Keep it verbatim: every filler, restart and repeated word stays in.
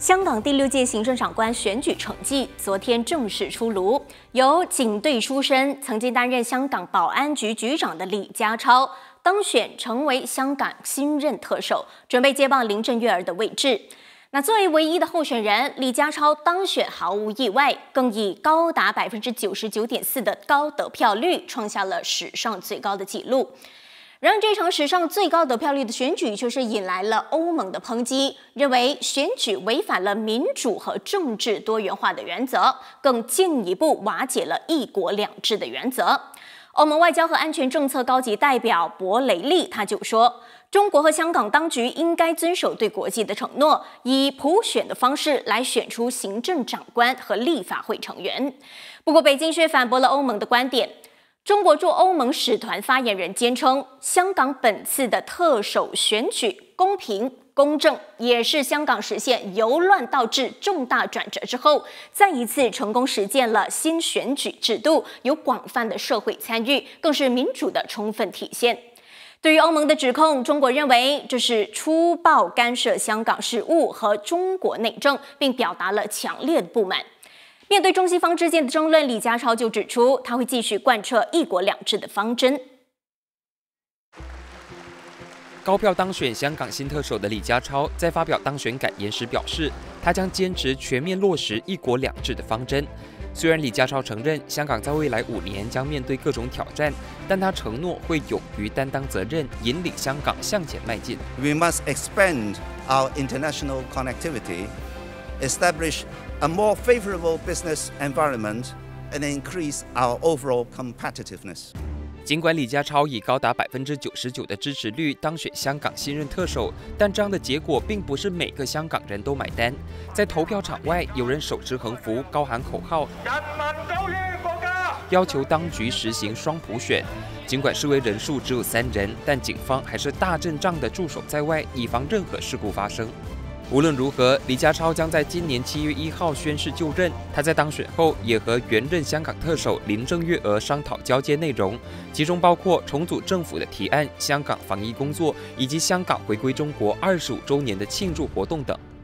香港第六届行政长官选举成绩昨天正式出炉，由警队出身、曾经担任香港保安局局长的李家超当选成为香港新任特首，准备接棒林郑月娥的位置。那作为唯一的候选人，李家超当选毫无意外，更以高达百分之九十九点四的高得票率，创下了史上最高的纪录。然而，这场史上最高得票率的选举，却是引来了欧盟的抨击，认为选举违反了民主和政治多元化的原则，更进一步瓦解了一国两制的原则。欧盟外交和安全政策高级代表博雷利他就说，中国和香港当局应该遵守对国际的承诺，以普选的方式来选出行政长官和立法会成员。不过，北京却反驳了欧盟的观点。中国驻欧盟使团发言人坚称，香港本次的特首选举公平公正，也是香港实现由乱到治重大转折之后，再一次成功实践了新选举制度，有广泛的社会参与，更是民主的充分体现。对于欧盟的指控，中国认为这是粗暴干涉香港事务和中国内政，并表达了强烈的不满。面对中西方之间的争论，李家超就指出，他会继续贯彻一国两制的方针。 高票当选香港新特首的李家超在发表当选感言时表示，他将坚持全面落实一国两制的方针。虽然李家超承认香港在未来五年将面对各种挑战，但他承诺会勇于担当责任，引领香港向前迈进。 We must expand our international connectivity, establish a more favorable business environment, and increase our overall competitiveness. 尽管李家超以高达百分之九十九的支持率当选香港新任特首，但这样的结果并不是每个香港人都买单。在投票场外，有人手持横幅，高喊口号，人民高于国家，要求当局实行双普选。尽管示威人数只有三人，但警方还是大阵仗的驻守在外，以防任何事故发生。无论如何，李家超将在今年七月一号宣誓就任。他在当选后也和原任香港特首林郑月娥商讨交接内容，其中包括重组政府的提案、香港防疫工作以及香港回归中国二十五周年的庆祝活动等。